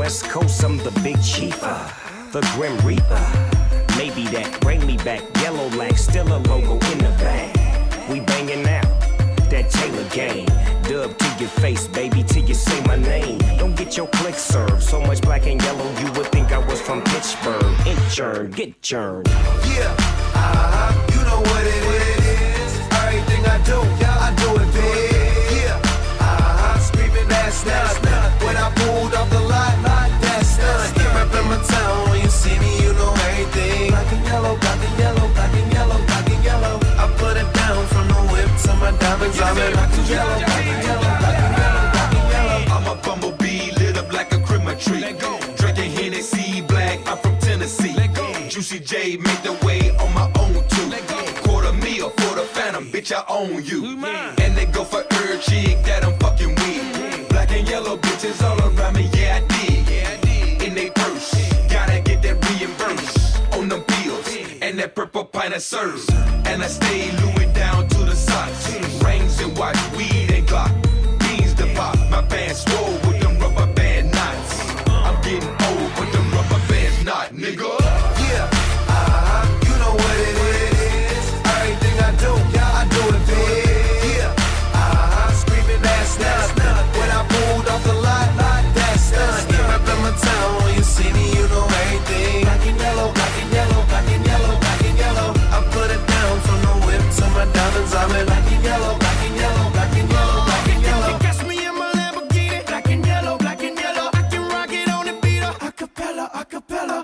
West Coast, I'm the big chiefer, the Grim Reaper. Maybe that bring me back, yellow lack, still a logo in the bag. We banging out that Taylor game. Dub to your face, baby, till you say my name. Don't get your click served. So much black and yellow, you would think I was from Pittsburgh. Inchurn, get churned. Yeah, you know what it is. Everything I do, I do it big. Yeah, screaming that's nothing. When I pulled off the lot, that's nothing. Reppin' my town, when you see me, you know everything. Black and yellow, black and yellow, black and yellow, black and yellow. I put it down from the whip to my diamonds. I'm in black and yellow, black and yellow, black and yellow, black and yellow. I'm a bumblebee, lit up like a Christmas tree. Drinking Hennessy, black, I'm from Tennessee. Juicy J made the way on my own too. Quarter meal for the phantom, bitch, I own you. And they go for every chick that I'm fucking with. Black and yellow bitches all around me, yeah I did. In they purse, gotta get that reimbursed on them bills. And that purple pint of serves. And I stay Louis down to the socks. Rings and watch, weed and Glock. Beans to pop, my pants swole with them rubber band knots. I'm getting old, but them rubber bands not, nigga. Yeah, you know what it is. Everything I do, I do it big. Yeah, screaming that's nothing. When I pulled off the lot, that's nothing. Reppin' my town, when you see me, you know everything. Black and yellow, black and yellow, black and yellow, black and yellow. I put it down from the whip to my diamonds. I'm in black and yellow, black and yellow, black and yellow, black and yellow. You catch me in my Lamborghini, black and yellow, black and yellow. I can rock it on the beat, acapella, acapella.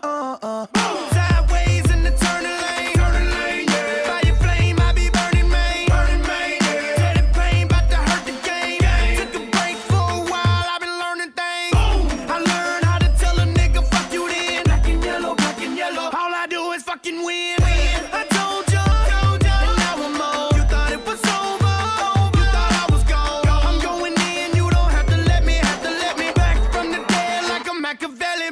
Sideways in the turning lane, yeah. Fire flame, I be burning main, yeah. Tell the pain, bout to hurt the game. Took a break for a while, I been learning things. I learned how to tell a nigga fuck you then. Black and yellow, black and yellow. All I do is fucking win. I told you, and now I'm old. You thought it was over, you thought I was gone. I'm going in, you don't have to let me back from the dead like a Machiavelli.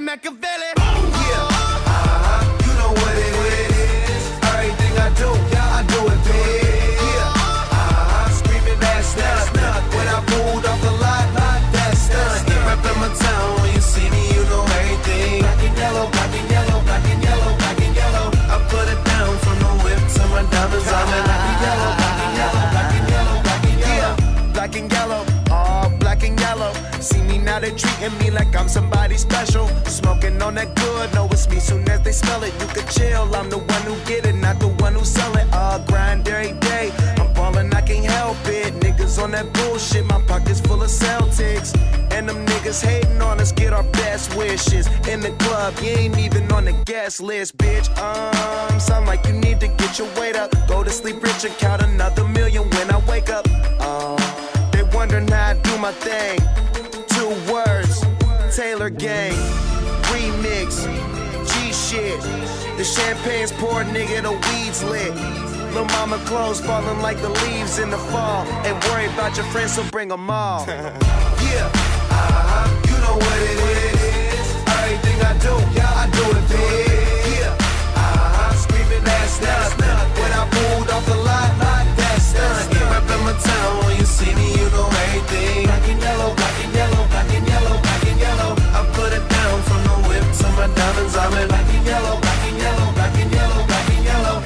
You know what it is. Everything I do, I do it big. Yeah, screaming that's nothing. When I pulled off the lot, that's nothing. Reppin' my town, when you see me, you know everything. Black and yellow, black and yellow, black and yellow, black and yellow. I put it down from the whip to my diamonds. I'm in black and yellow, black and yellow, black and yellow, black and yellow. Yeah, black and yellow, all black and yellow. See me now, they treating me like I'm somebody special. Smoking on that good, know it's me soon as they smell it. You could chill, I'm the one who get it, not the one who sell it. Grind every day, I'm ballin', I can't help it. Niggas on that bullshit, my pockets full of Celtics. And them niggas hating on us, get our best wishes. In the club, you ain't even on the guest list, bitch. Sound like you need to get your weight up. Go to sleep rich and count another million when I wake up. They wondering how I do my thing. 2 words, Taylor Gang, remix, G shit. The champagne's poured, nigga, the weed's lit. Lil' mama clothes falling like the leaves in the fall. Ain't worried about your friends, so bring them all. Yeah, you know what it is. Everything I do, I do it big. Yeah, screaming that's nothing. When I pulled off the lot, that's nothing. Reppin' my town, when you see me, you know everything. Black and yellow, black and yellow, black and yellow, black and yellow. I put it down from the whip to my diamonds. I'm in black and yellow, black and yellow, black and yellow, black and yellow.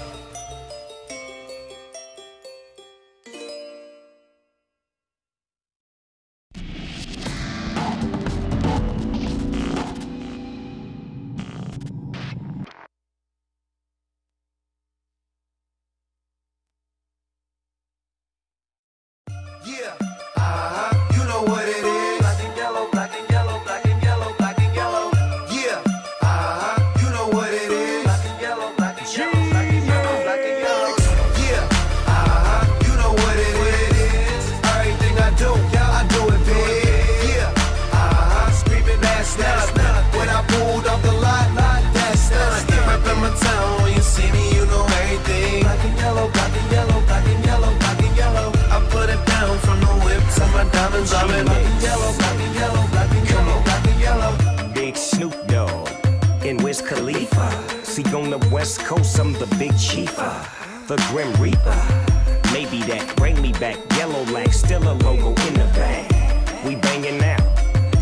Yeah, you know what it is. Black and yellow, black and yellow, black and yellow, black and yellow. Yeah, you know what it is. Black and yellow, black and yellow, black and yellow, black and yellow. Yeah, you know what it is. Everything I do, I do it big. Yeah, screaming that's nothing. When I pulled off the lot, that's nothing. Reppin' my town, when you see me, you know everything. Black and yellow, black and yellow, black and yellow, black and yellow. I put it down from the whip to my diamonds. I'm in black and yellow, black and yellow, black and yellow, black and yellow. Big Snoop Dogg and Wiz Khalifa. See, on the West Coast, I'm the big chiefer, the Grim Reaper. Maybe that bring me back, yellow lack, still a logo in the bag. We banging out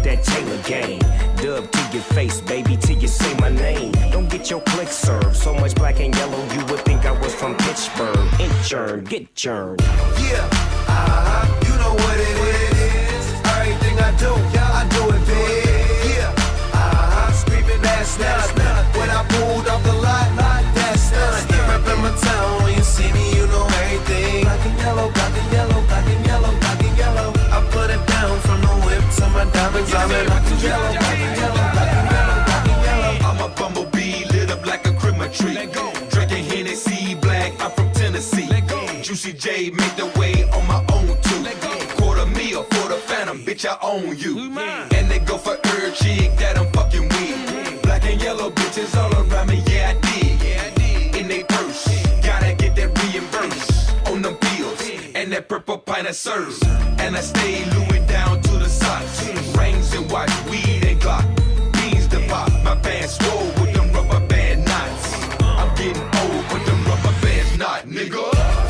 that Taylor gang. Dub to your face, baby, till you say my name. Don't get your click served. So much black and yellow, you would think I was from Pittsburgh. Inchurn, get churned. Yeah, you know what it is. Everything I do, I do it big. Yeah, screaming that's nut. When I pulled off the lot, that's nut. Reppin' my town, when you see me, you know everything. Black and yellow, black and yellow, black and yellow, black and yellow. I put it down from the whip to my diamonds. I'm in black and yellow, black and yellow, black and yellow, black and yellow. I'm a bumblebee, lit up like a Christmas tree. Drinking Hennessy black, I'm from Tennessee. Juicy J make the way on my own too. Quarter meal for the phantom, bitch, I own you. And they go for every chick that I'm fucking with. Black and yellow bitches all around me, yeah I did. In they purse, gotta get that reimbursed on them pills and that purple pint of serves. And I stay Louis down to the socks. Rings and watch, weed and Glock. Beans the pop, my pants swole with them rubber band knots. I'm getting old, but them rubber bands not, nigga.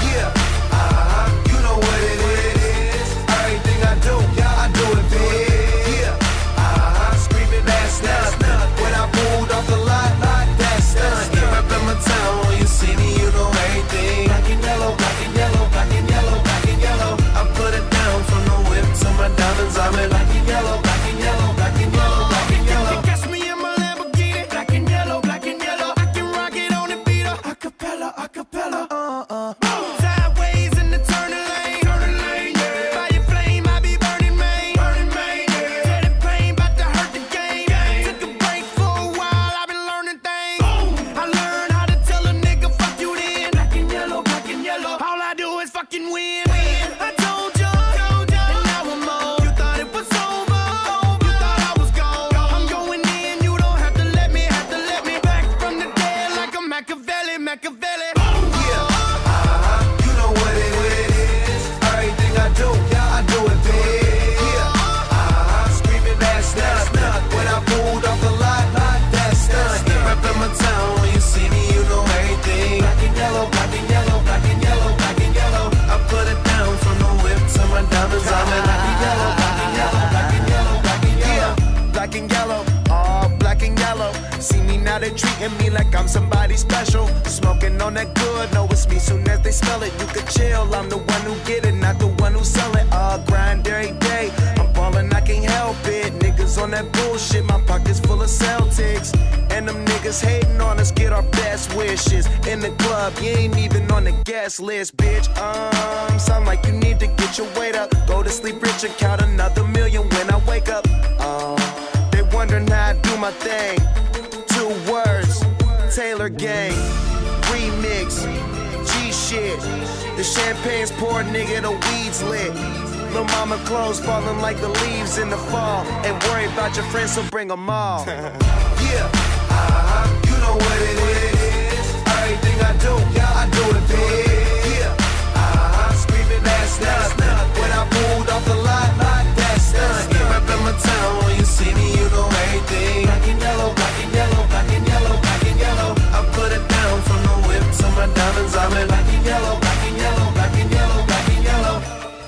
You know what it is. Everything I do, I do it big. Yeah, screaming that's nut. When I pulled off the lot, that's nut. Reppin' my town, when you see me, you know everything. Black and yellow, black and yellow, black and yellow, black and yellow. I put it down from the whip to my diamonds. I'm in black and yellow, black and yellow, black and yellow, black and yellow. You catch me in my Lamborghini, black and yellow, black and yellow. I can rock it on the beat up, acapella, acapella. Sideways in the turning lane, yeah. Fire flame, I be burning main, yeah. Tell the pain, bout to hurt the game. Took a break for a while, I been learning things. I learned how to tell a nigga fuck you then. Black and yellow, all I do is fucking win. I told ya, and now I'm on. You thought it was over, you thought I was gone. I'm going in, you don't have to let me back from the dead like a Machiavelli. You know what it is. Everything I do, I do it big. Yeah, screaming that's nut. When I pulled off the lot, that's nut. Reppin' my town, when you see me, you know everything. Black and yellow, black and yellow, black and yellow, black and yellow. I put it down from the whip to my diamonds. I'm in black and yellow, black and yellow, black and yellow, black and yellow. Yeah, black and yellow, all black and yellow. See me now, they treating me like I'm somebody special. Smoking on that good, know it's me soon as they smell it. You could chill, I'm the one who get it, not the one who sell it. Grind every day, I'm ballin', I can't help it. Niggas on that bullshit, my pockets full of Celtics. And them niggas hating on us, get our best wishes. In the club, you ain't even on the guest list, bitch. Sound like you need to get your weight up. Go to sleep rich and count another million when I wake up. They wondering how I do my thing. 2 words, Taylor gang, remix, G shit. The champagne's poured, nigga, the weed's lit. Lil' mama clothes falling like the leaves in the fall. Ain't worry about your friends, so bring them all. Yeah, you know what it is. Everything I do, I do it big. Yeah, screaming that's nut. When I pulled off the lot, that's nut. Reppin' my town, when you see me, you know everything. Black and yellow, black and yellow, black and yellow, black and yellow. I put it down from the whip to my diamonds. I'm in black and yellow, black and yellow, black and yellow, black and yellow.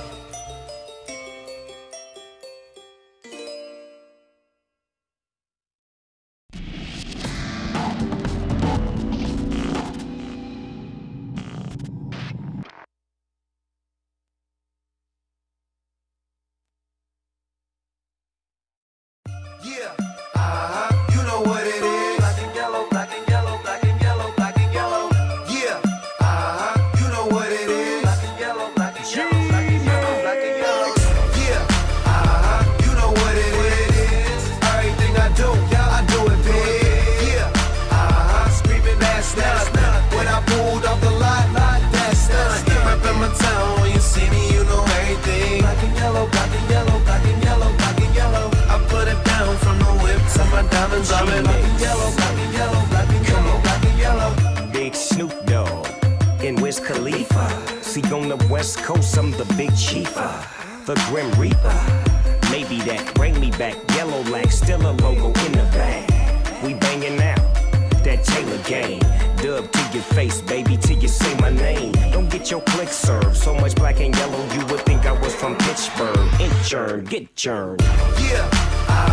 Yeah, you know what it is. Black and yellow, black and yellow, black and yellow, black and yellow. Yeah, you know what it is. Black and yellow, black and yellow, black and yellow, black and yellow. Yeah, you know what it is. Everything I do, I do it big. Yeah, screaming that's nut. When I pulled off the lot, that's nut. Reppin' my town, when you see me, you know everything. Black and yellow, black and yellow, black and yellow, black and yellow. I put it down from the whip to my diamonds. I'm in black and yellow, black and yellow, black and yellow, black and yellow. Big Snoop Dogg and Wiz Khalifa. See, on the West Coast, I'm the big chiefa, the Grim Reaper. Maybe that bring me back. Yellow lag, still a logo in the bag. We banging out that Taylor gang. Dub to your face, baby, till you say my name. Don't get your click served. So much black and yellow, you would think I was from Pittsburgh. Inchurn, get churned. Yeah,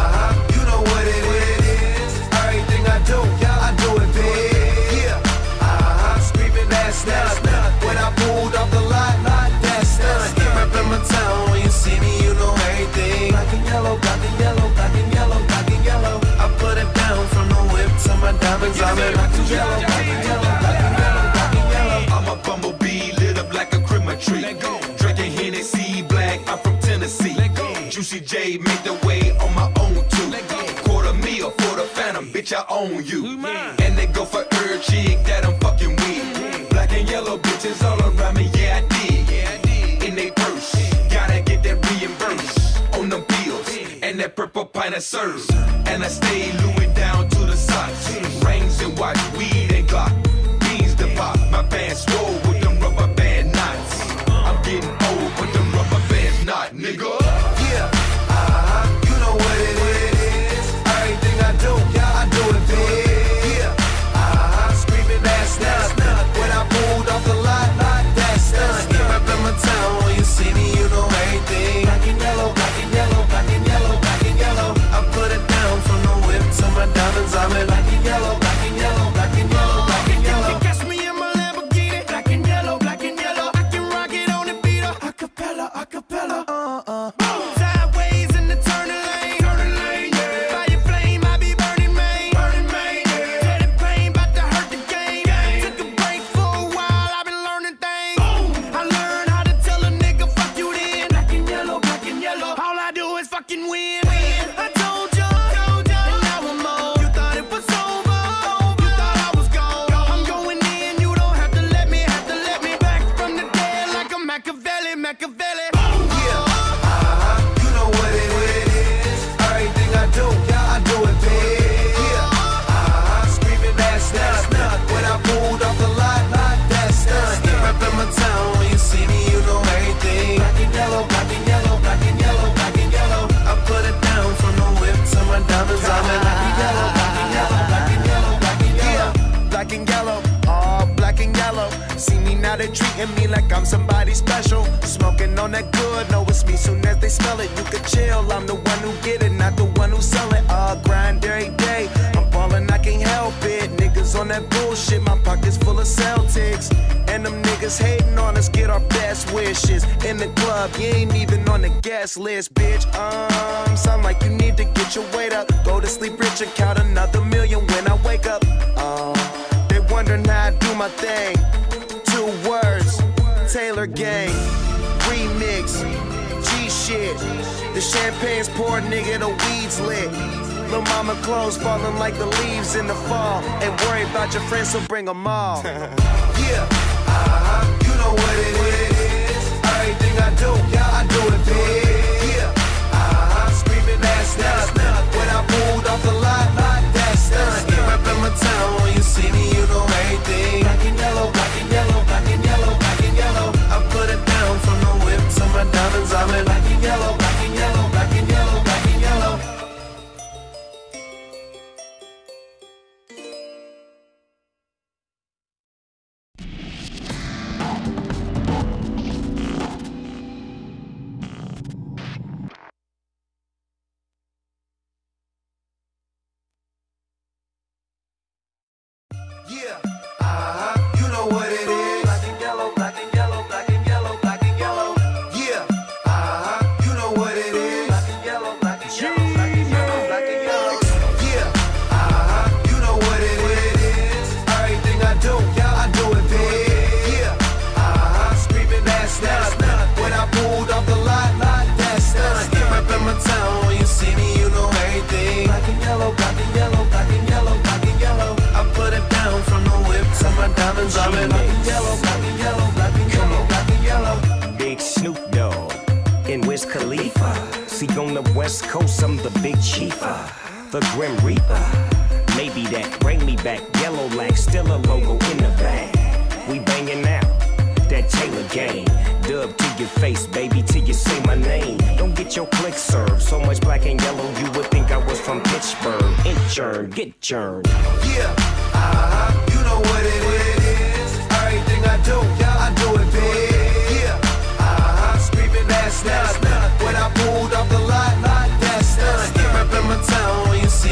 what it is. Everything I do it big. Yeah, screaming that's nothing. When I pulled off the lot, that's nothing. Reppin' my town, when you see me, you know everything. Black and yellow, black and yellow, black and yellow, black and yellow. I put it down from the whip to my diamonds. I'm in black and yellow, black and yellow, black and yellow, black and yellow. I'm a bumblebee, lit up like a Christmas tree. Drinking Hennessy black, I'm from Tennessee. Juicy J make the way on my own too. Quarter meal for the phantom, bitch, I own you. And they go for every chick that I'm fucking with. Black and yellow bitches all around me, yeah I did. In they purse, gotta get that reimbursed on them bills. And that purple pint of serve. And I stay Louis down to the socks. Rings and watch, weed and Glock. Beans to pop, my pants swole with them rubber band knots. I'm getting old, but them rubber bands not, nigga. You know what it is. Everything I do it big. Yeah, screaming that's nothing. When I pulled off the lot, that's nothing. Reppin' my town, when you see me, you know everything. Black and yellow, black and yellow, black and yellow, black and yellow. I put it down from the whip to my diamonds. I'm in black and yellow, black and yellow, black and yellow, black and yellow. Catch me in my Lamborghini, black and yellow, black and yellow. I can rock it on the beat, acapella, acapella. Sideways in the turning lane, yeah. Fire flame, I be burning main, yeah. Said the pain, bout to hurt the game. Took a break for a while, I been learning things. I learned how to tell a nigga fuck you then. Black and yellow, black and yellow. All I do is fucking win. I told ya, and now I'm on. You thought it was over, you thought I was gone. I'm going in, you don't have to let me back from the dead like a Machiavelli. You know what it is. Everything I do it big. Yeah, screaming that's nothing. When I pulled off the lot, that's nothing. Reppin' my town, when you see me, you know everything. Black and yellow, black and yellow, black and yellow, black and yellow. I put it down from the whip to my diamonds. I'm in black and yellow, black and yellow, black and yellow, black and yellow. Black and yellow, all black and yellow. See me now, they treating me like I'm somebody special. Smoking on that good, know it's me soon as they smell it. You could chill, I'm the one who get it, not the one who sell it. Grind every day, I'm ballin', I can't help it. Niggas on that bullshit, my pockets full of Celtics. And them niggas hating on us, get our best wishes. In the club, you ain't even on the guest list, bitch. Sound like you need to get your weight up. Go to sleep rich and count another million when I wake up. They wondering how I do my thing. 2 words, Taylor Gang, remix, G-shit. The champagne's poured, nigga, the weed's lit. Lil' mama clothes falling like the leaves in the fall. Ain't worry about your friends, so bring them all. Yeah, you know what it is. Everything I do it big. Yeah, screaming that's nothing. When I pulled off the lot, that's nothing. Reppin' my town, when you see me, you know everything. Black and yellow, black and yellow, black and yellow, black and yellow. I put it down from the whip to my diamonds. I'm in black and yellow, black and yellow, black and yellow, black and yellow. Yeah, you know what it is. Black and yellow, black and yellow, black and yellow, black and yellow. Yeah, you know what it is. Black and yellow, black and yellow, black and yellow, black and yellow. Yeah, you know what it is. Everything I do it big. Yeah, screaming that's nothing. When I pulled off the lot, that's nothing. Reppin' my town, when you see me, you know everything. Black and yellow, black and yellow, black and yellow, black and yellow. I put it down from the whip to my diamonds. I'm in black and yellow, black and yellow, black and yellow, black and yellow. Big Snoop Dogg and Wiz Khalifa. See, on the West Coast, I'm the big chiefa, the Grim Reaper. Maybe that bring me back. Yellow lag, still a logo in the bag. We banging out that Taylor Gang. Dub to your face, baby, till you say my name. Don't get your click served. So much black and yellow, you would think I was from Pittsburgh. Inchurn, get churned. Yeah, you know what it is. Everything I do it big. Yeah, screaming that's nothing. When I pulled off the lot, that's nothing. Reppin' my town, when you see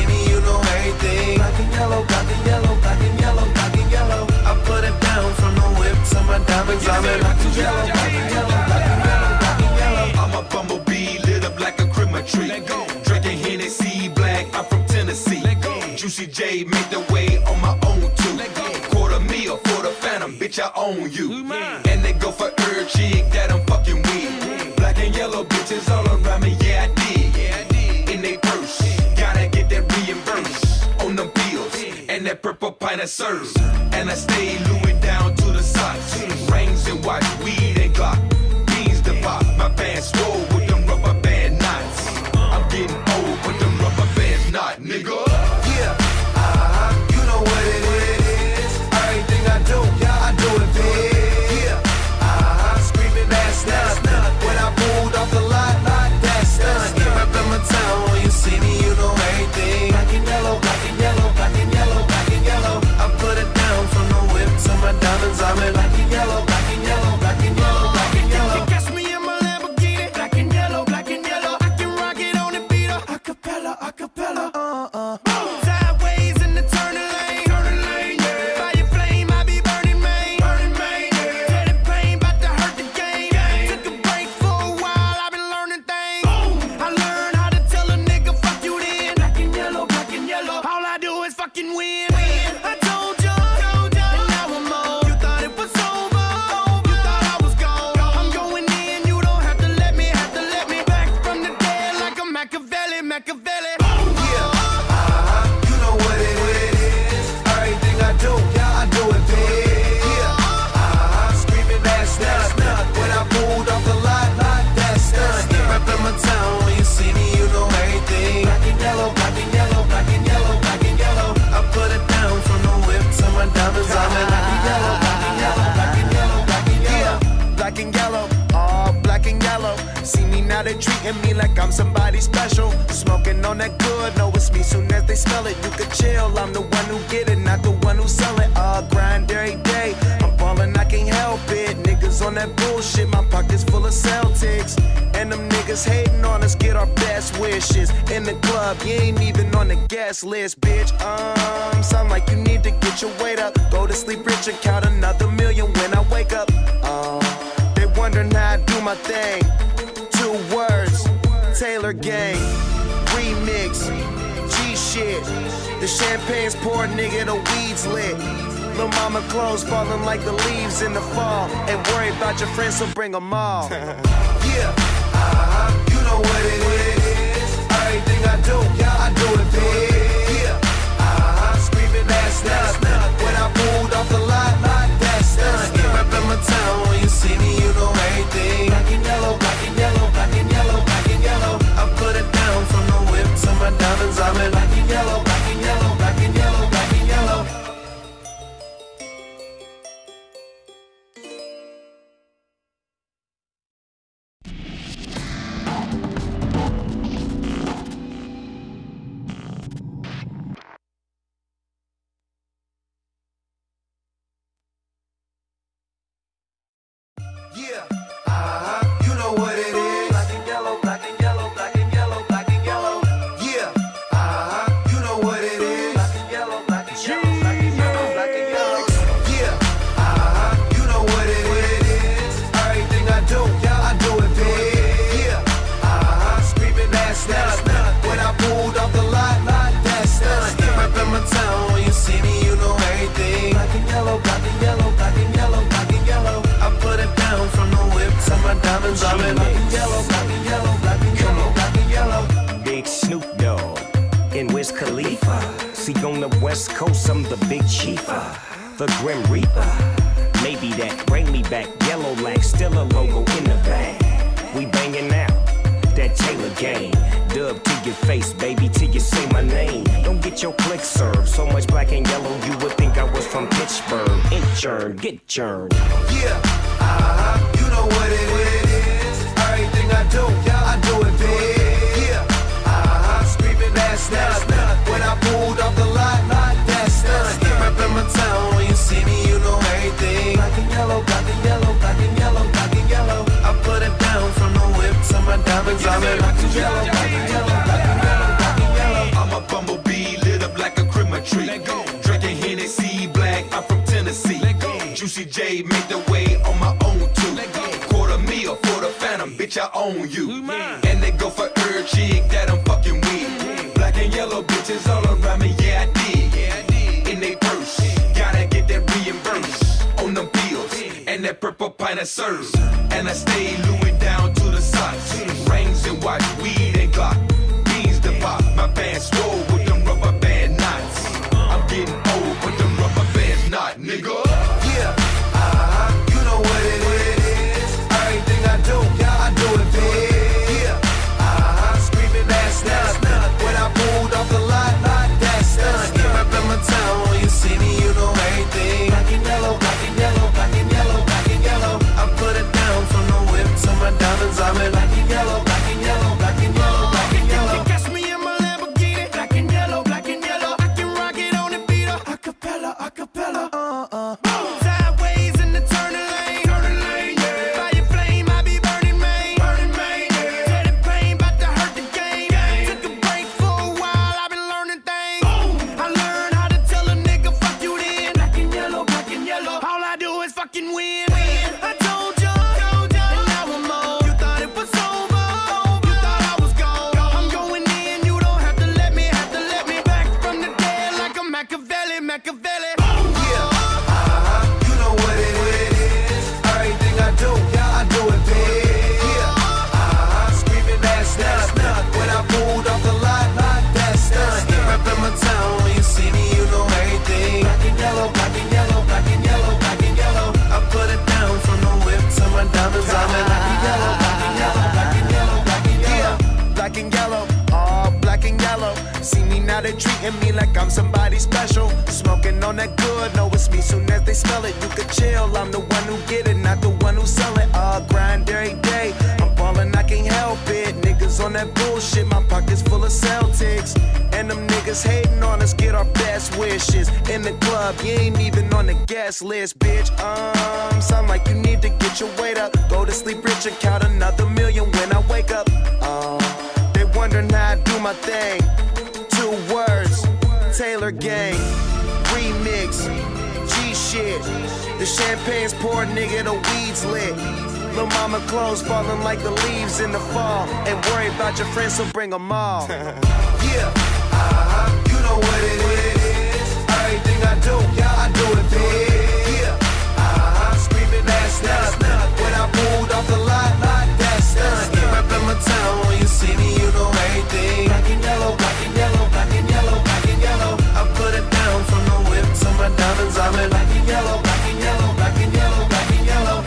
yellow, black and yellow, black and yellow, black and yellow. I'm a bumblebee lit up like a Christmas tree. Drinking Hennessy black, I'm from Tennessee. Juicy J make the way on my own too. Quarter meal for the phantom, bitch, I own you. And they go for every chick that I'm fucking with. Black and yellow bitches all around me, yeah I did. In they purse, gotta get that reimbursed on them bills. And that purple pint of serve. And I stay Louis down to the socks. Rings and watch, weed and Glock. Beans to pop, my pants swole with them rubber band knots. I'm getting old with them rubber bands not, nigga. Yeah, you know what it is. Everything I do, yeah, I do it big. Yeah, screaming that's not. When I pulled off the lot, that's done. Reppin' my town, when you see me, you know everything. Black and yellow, black and yellow, black and yellow, black and yellow. I put it down from the whip to my diamonds. I'm in black and yellow, black and yellow, black and yellow, black and yellow. Catch me in my Lamborghini, black and yellow, black and yellow. I can rock it on the beat up, acapella, acapella. Sideways in the turning lane, yeah. Fire flame, I be burning main, yeah. Tell the pain, about to hurt the game. Took a break for a while, I've been learning things. I learned how to tell a nigga fuck you then. Black and yellow, black and yellow. All I do is fucking win. I told ya, and now I'm on. You thought it was over, you thought I was gone. I'm going in, you don't have to let me, back from the dead like a Machiavelli. You know what it is. Everything I do, yeah, I do it big. Yeah, screaming that's not. When I pulled off the lot, that's done. Reppin' my town, when you see me, you know everything. Black and yellow, black and yellow, black and yellow, black and yellow. I put it down from the whip to my diamonds. I'm in black and yellow, black and yellow, black and yellow, black and yellow. Yeah, black and yellow, all black and yellow. See me now, they treating me like I'm somebody special. Smoking on that good, know it's me soon as they smell it. You could chill, I'm the one who get it, not the one who sell it. Grind every day, I'm ballin', I can't help it. Niggas on that bullshit, my pockets full of Celtics. And them niggas hating on us, get our best wishes. In the club, you ain't even on the guest list, bitch. Sound like you need to get your weight up. Go to sleep rich and count another million when I wake up. They wondering how I do my thing. 2 words, Taylor Gang, remix, G-shit. The champagne's poured, nigga, the weed's lit. Lil' mama clothes falling like the leaves in the fall. Ain't worry about your friends, so bring them all. Yeah, you know what it is. Everything I do, yeah, I do it big. Yeah, screaming that's not. When I pulled off the lot, that's done. Reppin' my town, when you see me, you know everything. Black and yellow, black and yellow, black and yellow, black and yellow. I put it down from the whip to my diamonds. I'm in black and yellow, black and yellow, black and yellow, black and yellow. Yeah, you know what it is. Black and yellow, black and yellow, black and yellow, black and yellow. Yeah, you know what it is. Black and yellow, black and yellow, black and yellow, black and yellow. Yeah, you know what it is. Everything I do, yeah, I do it big. Yeah, screaming that's not. When I pulled off the lot, that's done. Reppin' my town, when you see me, you know everything. Black and yellow, black and yellow, black and yellow, black and yellow. I put it down from the whip to my diamonds. I'm in black and yellow, black and yellow, black and yellow, black and yellow. Big Snoop Dogg and Wiz Khalifa. See, on the West Coast, I'm the big chiefa, the Grim Reaper. Maybe that bring me back. Yellow lack, still a logo in the bag. We banging out that Taylor Gang. Dub to your face, baby, till you say my name. Don't get your click served. So much black and yellow, you would think I was from Pittsburgh. Inchurn, get churned. Yeah, you know what it is. Everything I do, yeah, I do it big. Yeah, screaming that's not. When I pulled off the lot, that's done. Reppin' my town, when you see me, you know everything. Black and yellow, black and yellow, black and yellow, black and yellow. I put it down from the whip to my diamonds. I'm in black and yellow, black and yellow, black and yellow, black and yellow. I'm a bumblebee lit up like a Christmas tree. Drinking Hennessy black, I'm from Tennessee. Juicy J make the way on my own too. Quarter meal for the phantom, bitch, I own you. And they go for every chick that I'm fucking with. Black and yellow bitches all around me, yeah I did. In they purse, gotta get that reimbursed on them pills and that purple pint of serves. And I stay Louis down to the socks. Rings and watch, weed and Glock. Beans to pop, my pants swole with them rubber band knots. I'm getting old with them rubber bands not, nigga. Yeah, you know what it is. Everything I do, yeah, I do it big. Yeah, screaming that's not. When I pulled off the lot, that's done. Yeah, up in my town, when you see me, you know everything. Black and yellow, black and yellow, black and yellow, black and yellow. I put it down from the whip to my diamonds. I'm in black and yellow, black and yellow, black and yellow, black and yellow. You catch me in my Lamborghini, black and yellow, black and yellow. I can rock it on the beat up, acapella, acapella. Sideways in the turning lane, yeah. Fire flame, I be burning main, yeah. Tell the pain, bout to hurt the game. Took a break for a while, I've been learning things. I learned how to tell a nigga fuck you then. Black and yellow, black and yellow. All I do is fucking win. I told ya, and now I'm on. You thought it was over, you thought I was gone. I'm going in, you don't have to let me back from the dead like a Machiavelli. You know what it is. Everything I do, yeah, I do it big. Yeah, screaming that's not. When I pulled off the lot, that's done. Yeah, up in my town, when you see me, you know everything. Black and yellow, black and yellow, black and yellow, black and yellow. I put it down from the whip to my diamonds. I'm in black and yellow, black and yellow, black and yellow, black and yellow. Yeah, black and yellow, all black and yellow. See me now, they treating me like I'm somebody special. Smoking on that good, know it's me. Soon as they smell it, you could chill. I'm the one who get it, not the one who sell it. Grind every day. I'm ballin', I can't help it. Niggas on that bullshit, my pockets full of Celtics. And them niggas hating on us, get our best wishes. In the club, you ain't even on the guest list, bitch. Sound like you need to get your weight up. Go to sleep rich and count another million when I wake up. They wondering how I do my thing. 2 words, Taylor Gang, remix, G shit. The champagne's poured, nigga, the weed's lit. Lil' mama clothes falling like the leaves in the fall. Ain't worry about your friends, so bring them all. Yeah, you know what it is. Everything I do, yeah, I do it big. Yeah, screaming that's not. When I pulled off the lot, that's done. Yeah, up in my town, when you see me, you know everything. Black and yellow, black and yellow, black and yellow, black and yellow. I put it down from the whip to my diamonds. I'm in black and yellow, black and yellow, black and yellow, black and yellow.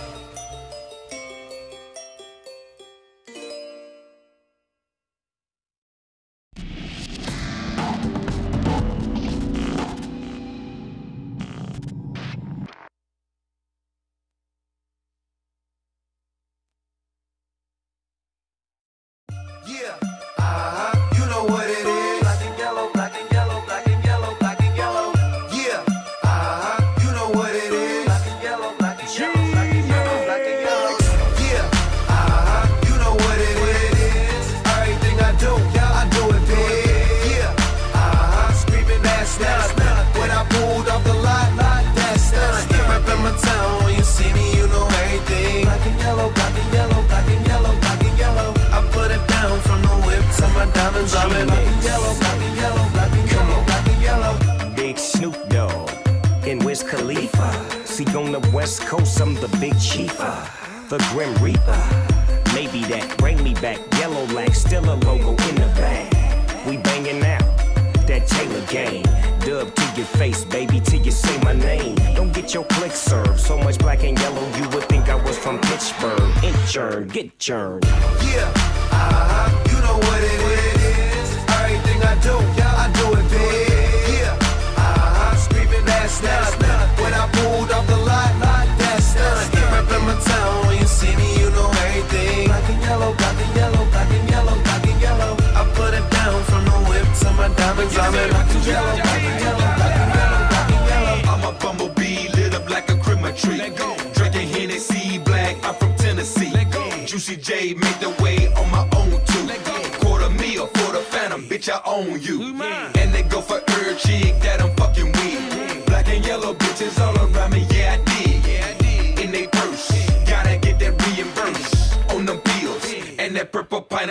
Yeah, you know what it is. Black and yellow, black and yellow, black and yellow, black and yellow. Yeah, you know what it is. Black and yellow, black and yellow, black and yellow, black and yellow. Yeah, you know what it is. Everything I do, yeah, I do it big. Yeah, screaming that's not. When I pulled off the lot, that's done. Yeah, up in my town, when you see me, you know everything. Black and yellow, black and yellow, black and yellow, black and yellow. I put it down from the whip to my diamonds. I'm in black and yellow, black and yellow, black and yellow, black and yellow. Big Snoop Dogg and Wiz Khalifa. See, on the West Coast, I'm the big chiefa, the Grim Reaper. Maybe that bring me back. Yellow lack, still a logo in the bag. We banging out that Taylor Gang. Dub to your face, baby, till you say my name. Don't get your click served. So much black and yellow, you would think I was from Pittsburgh. Inchurn, get churned. Yeah, you know what it is. Everything I do, yeah, I do it big. Yeah, screaming that's not. When I pulled off the lot, that's done. Yeah, up in my town, when you see me, you know everything. Black and yellow, black and yellow, black and yellow, black and yellow. I put it down from the whip to my diamonds. I'm in black and yellow, black and yellow, black and yellow, black and yellow. I'm a bumblebee, lit up like a Christmas tree. Drinking Hennessy black, I'm from Tennessee. Juicy J make the way on my own too. Quarter meal for the phantom, bitch, I own you. And they go for every chick that I'm fucking with. Black and yellow bitches all around me, yeah I did.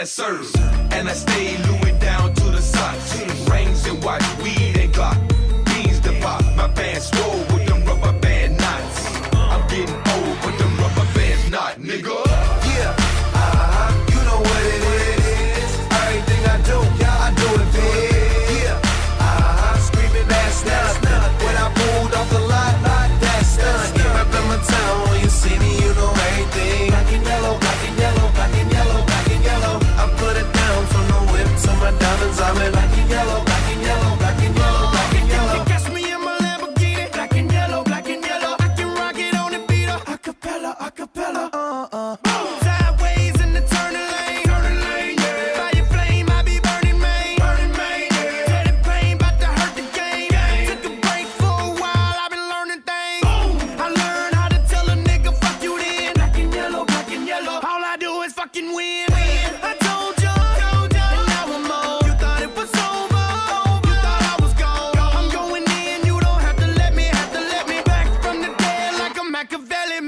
connoisseurs. And I stay Louis down to the socks. Rings and watch, weed and Glock. Beans to pop, my pants swole with them rubber band knots. I'm getting old, but them rubber bands not, nigga. Yeah, you know what it is. Everything I do, yeah, I do it big. Yeah, screaming that's nothing. When I pulled off the lot, that's done. Yeah, reppin' my town, when you see me, you know everything. Black and yellow, black and yellow, black and yellow, black and yellow. I put it down from the whip to my diamonds. I'm in black and yellow, black and yellow, black and yellow, black and yellow. You catch me in my Lamborghini, black and yellow, black and yellow. I can rock it on the beater, acapella, acapella. Sideways in the turning lane, yeah. Fire flame, I be burning main, yeah. Tell the pain, bout to hurt the game. Took a break for a while, I been learning things. I learned how to tell a nigga fuck you then. Black and yellow, black and yellow. All I do is fucking win. I told you, and now I'm on. You thought it was over, you thought I was gone. I'm going in, you don't have to let me back from the dead like a Machiavelli.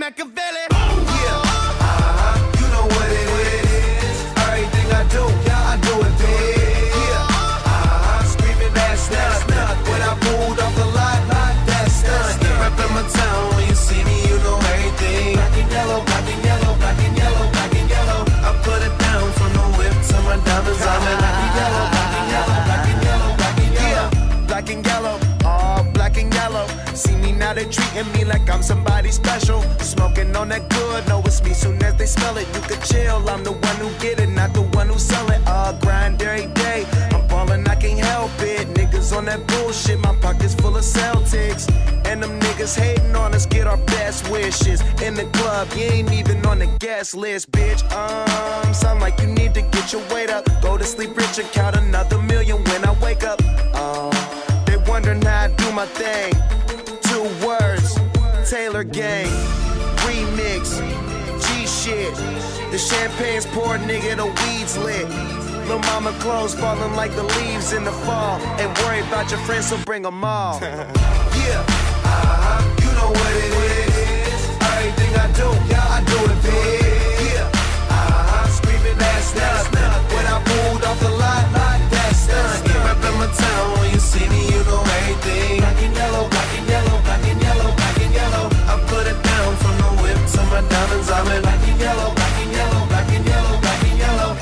You know what it is. Everything I do, yeah, I do it big. Yeah, screaming that's nothing. When I pulled off the lot, that's done. Yeah, reppin' my town, when you see me, you know everything. Black and yellow, black and yellow, black and yellow, black and yellow. I put it down from the whip to my diamonds. I'm in black and yellow, black and yellow, black and yellow, black and yellow. Yeah, black and yellow, all black and yellow. See me now, they treating me like I'm somebody special. Smoking on that good, know it's me. Soon as they smell it, you can chill. I'm the one who get it, not the one who sell it. Grind every day. I'm ballin', I can't help it. Niggas on that bullshit, my pockets full of Celtics. And them niggas hating on us, get our best wishes. In the club, you ain't even on the guest list, bitch. Sound like you need to get your weight up. Go to sleep rich and count another million when I wake up. They wondering how I do my thing. 2 words, Taylor Gang, remix, G-shit. The champagne's poured, nigga, the weed's lit. Lil' mama clothes falling like the leaves in the fall. Ain't worried about your friends, so bring them all. Yeah, you know what it is. Everything I do, yeah, I do it big. Yeah, screaming that's nothing. When I pulled off the lot, that's done. Yeah, reppin' my town, when you see me, you know everything. Black and yellow, black and yellow, black and yellow, black and yellow. I put it down from the whip to my diamonds. I'm in black and yellow, black and yellow, black and yellow, black and yellow.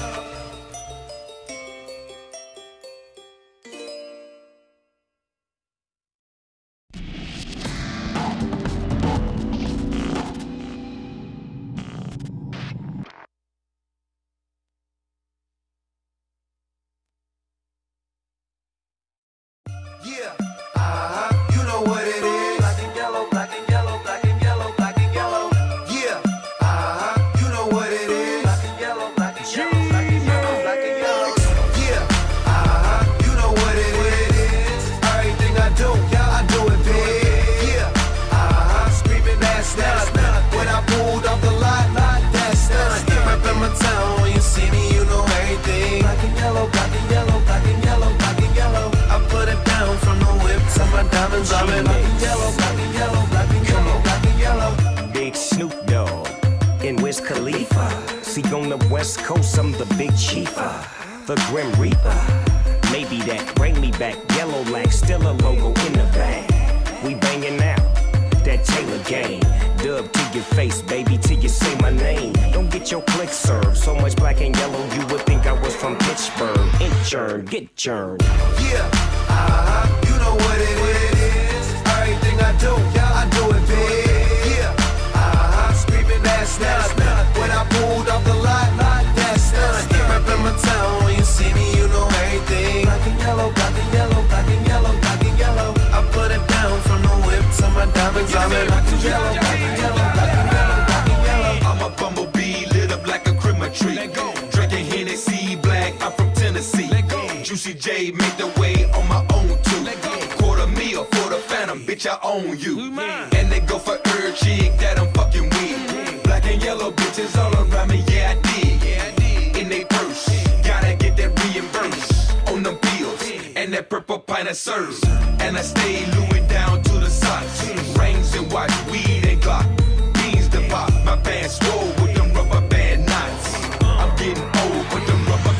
Yeah, you know what it is. Black and yellow, black and yellow, black and yellow, black and yellow. Yeah, you know what it is. Black and yellow, black and yellow, black and yellow, black and yellow. Yeah, you know what it is. Everything I do, yeah, I do it big. Yeah, screaming that's nothing. When I pulled off the lot, that's done. Yeah, reppin' my town, when you see me, you know everything. Black and yellow, black and yellow, black and yellow, black and yellow. I put it down from the whip to my diamonds. I'm in black and yellow, black and yellow, black and yellow, black and yellow. Big Snoop Dogg and Wiz Khalifa. See, on the West Coast, I'm the big chiefa, the Grim Reaper. Maybe that bring me back. Yellow lag, still a logo in the bag. We banging out that Taylor Gang. Dub to your face, baby, till you say my name. Don't get your click served. So much black and yellow, you would think I was from Pittsburgh. Inchurn, get churned. Yeah, you know what it is. Everything I do, yeah, I do it big. Yeah, screaming that's nothing. When I pulled off the lot, that's done. Yeah, reppin' my town, when you see me, you know everything. Black and yellow, black and yellow, black and yellow, black and yellow. I put it down from the whip to my diamonds. I'm in black and yellow, black and yellow, black and yellow, black and yellow. I'm a bumblebee lit up like a Christmas tree. Drinking Hennessy black, I'm from Tennessee. Juicy J made the way on my own too. Quarter meal for the phantom, bitch, I own you. And they go for every chick that I'm fucking with. Black and yellow bitches all around me, yeah I did. In they purse, gotta get that reimbursed on them pills and that purple pint of serves. And I stay Louis down to the socks. Rings and watch, weed and Glock. Beans to pop, my pants swole with them rubber band knots. I'm getting old with them rubber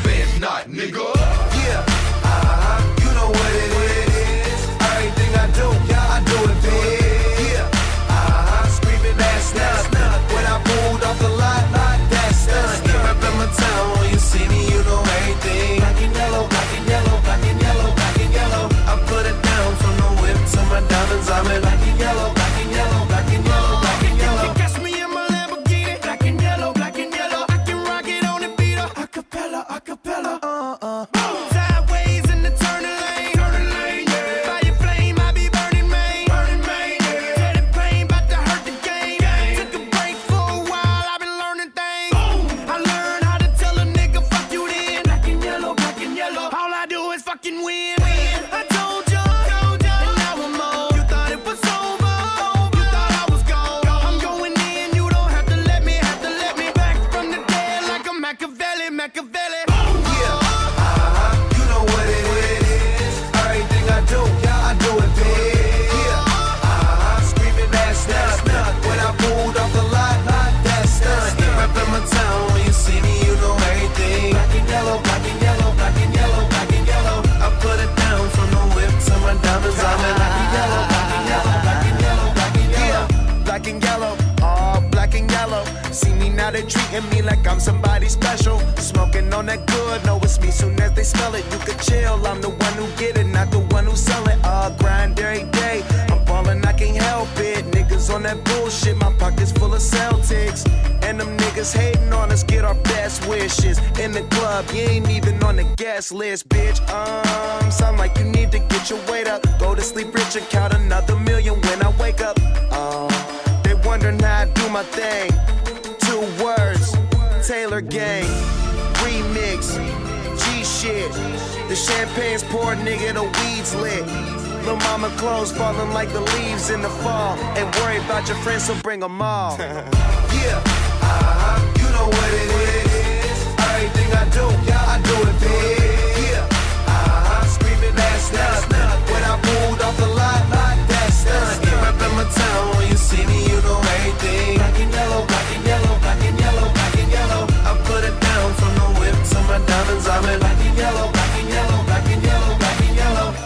yellow, all black and yellow. See me now, they treating me like I'm somebody special. Smoking on that good, know it's me soon as they smell it. You could chill, I'm the one who get it, not the one who sell it. Grind every day, I'm ballin', I can't help it. Niggas on that bullshit, my pockets full of Celtics. And them niggas hating on us, get our best wishes. In the club, you ain't even on the guest list, bitch. Sound like you need to get your weight up. Go to sleep rich and count another million when I wake up. They wondering how I do my thing. 2 words, Taylor Gang, remix, G shit. The champagne's poured, nigga, the weed's lit. Lil' mama clothes falling like the leaves in the fall. Ain't worried about your friends, so bring them all. Yeah, you know what it is. Everything I do, I do it big. Yeah, screaming that's nothing. When I pulled off the lot, that's nothing. Reppin' my town, when you see me, you know everything. Black and yellow, black and yellow, black and yellow, black and yellow. I put it down from the whip to my diamonds. I'm in black and yellow, black and yellow, black and yellow, black and yellow.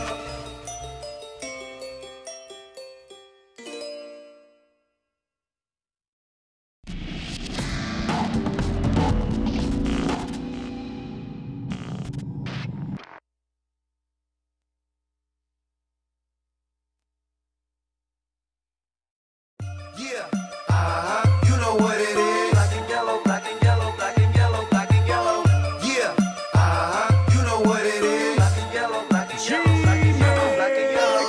Yeah, you know what it is. Black and yellow, black and yellow, black and yellow, black and yellow. Yeah, you know what it is. Black and yellow, black and yellow, black and yellow, black and yellow.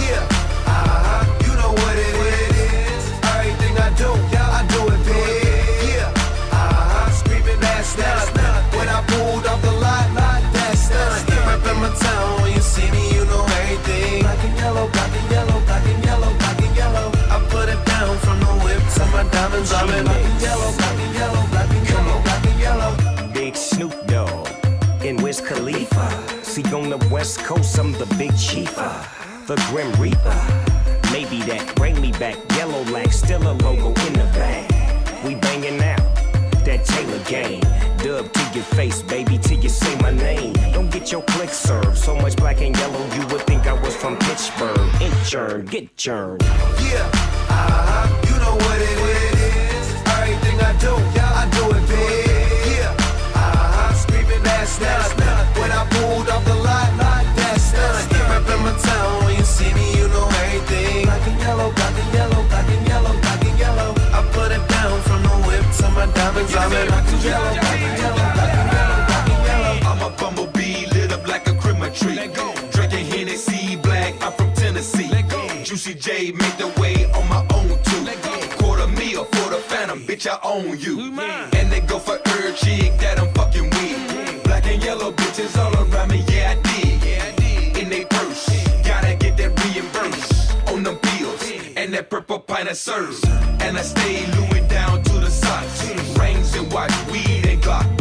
Yeah, you know what it is. Everything I do, I do it big. Yeah, screaming that's nothing. When I pulled off the lot, that's nothing. Reppin' my town, when you see me, you know everything. Black and yellow, black and yellow, black and yellow, black and yellow. I put it down from the whip to my diamonds. I'm in black and yellow, black and yellow, black and yellow, black and yellow. Big Snoop Dogg and Wiz Khalifa. See, on the West Coast, I'm the big chiefa, the Grim Reaper. Maybe that bring me back. Yellow like still a logo in the bag. We banging out that Taylor Gang. Dub to your face, baby, till you say my name. Don't get your click served. So much black and yellow, you would think I was from Pittsburgh. Inchurn, get churned. Yeah, you know what it is. Everything I do, I do it big. Yeah, screaming that's nothing. When I pulled off the lot, that's nothing. Reppin' my town, when you see me, you know everything. Black and yellow, black and yellow, black and yellow, black and yellow. I put it down from the whip to my diamonds. I'm in black and yellow, black and yellow, black and yellow, black and yellow. I'm a bumblebee lit up like a Christmas tree. Drinking Hennessy black, I'm from Tennessee. Juicy J make the way on my own too. Quarter meal for the phantom, bitch, I own you. And they go for every chick that I'm fucking with. Black and yellow bitches all around me, yeah I did. In they purse, gotta get that reimbursed on them pills and that purple pint of serve. And I stay Louis down to the socks, rings and watch, weed and Glock.